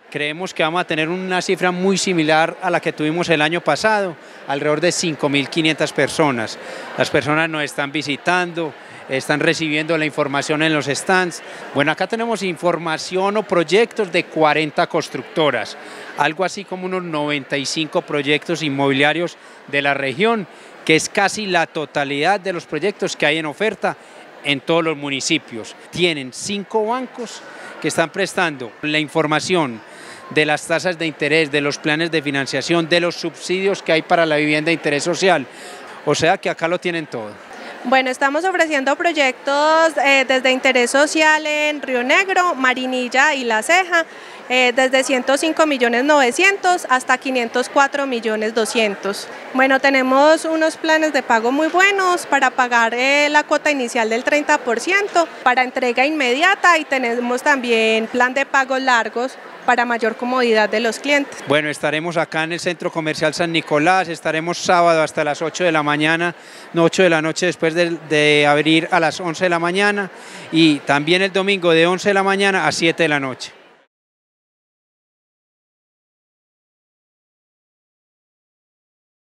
Creemos que vamos a tener una cifra muy similar a la que tuvimos el año pasado, alrededor de 5.500 personas. Las personas nos están visitando, están recibiendo la información en los stands. Bueno, acá tenemos información o proyectos de 40 constructoras, algo así como unos 95 proyectos inmobiliarios de la región, que es casi la totalidad de los proyectos que hay en oferta en todos los municipios. Tienen 5 bancos que están prestando la información de las tasas de interés, de los planes de financiación, de los subsidios que hay para la vivienda de interés social. O sea que acá lo tienen todo. Bueno, estamos ofreciendo proyectos desde interés social en Río Negro, Marinilla y La Ceja, desde 105.900.000 hasta 504.200.000. Bueno, tenemos unos planes de pago muy buenos para pagar la cuota inicial del 30% para entrega inmediata, y tenemos también plan de pagos largos para mayor comodidad de los clientes. Bueno, estaremos acá en el Centro Comercial San Nicolás, estaremos sábado hasta las 8 de la mañana, 8 de la noche después de abrir a las 11 de la mañana, y también el domingo de 11 de la mañana a 7 de la noche.